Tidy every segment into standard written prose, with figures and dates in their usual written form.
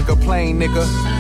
complain, nigga.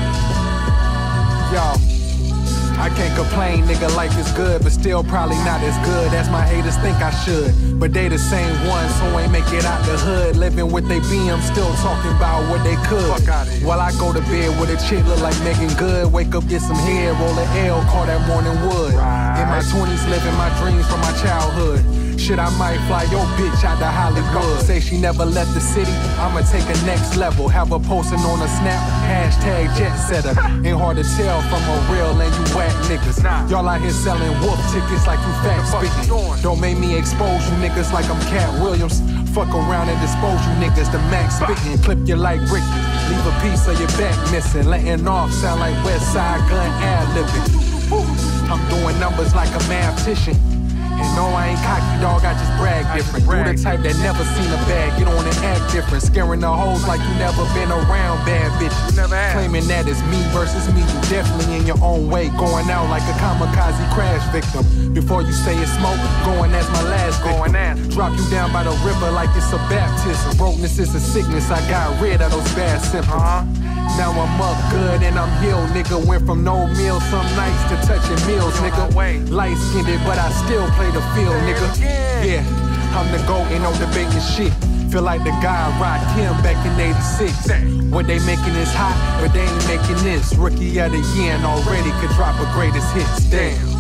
Yo, I can't complain, nigga, life is good, but still probably not as good as my haters think I should. But they the same ones who ain't make it out the hood, living with they BM, still talking about what they could. While I go to bed with a chick look like Megan Good, wake up, get some head, roll an L, call that morning wood. In my 20s, living my dreams from my childhood. Shit, I might fly your bitch out to Hollywood. Say she never left the city, I'ma take a next level. Have her posting on a snap, hashtag jet setter. Ain't hard to tell from a real and you whack niggas. Y'all out here selling wolf tickets like you fat speaking. Don't make me expose you niggas like I'm Cat Williams. Fuck around and dispose you niggas, the max spitting. Clip you like Ricky, leave a piece of your back missing. Letting off sound like West Side Gun ad-libbing. I'm doing numbers like a mathematician. And no, I ain't cocky, dog, I just brag different. You the type that never seen a bag, get on and act different. Scaring the hoes like you never been around bad bitches. Claiming that it's me versus me, you definitely in your own way. Going out like a kamikaze crash victim. Before you say it's smoke, going as my last victim. Drop you down by the river like it's a baptism. Brokenness is a sickness, I got rid of those bad symptoms. Now I'm up good and I'm healed, nigga. Went from no meals some nights to touching meals, nigga. Light-skinned but I still play the field, nigga. Yeah, I'm the GOAT, ain't no debating shit. Feel like the guy Rakim back in 86. What they making is hot, but they ain't making this. Rookie of the year and already could drop a greatest hits, damn.